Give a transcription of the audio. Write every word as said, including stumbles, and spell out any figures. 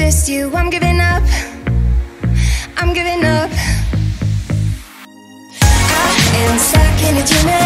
resist you. I'm giving up, I'm giving up. I am stuck in a dream.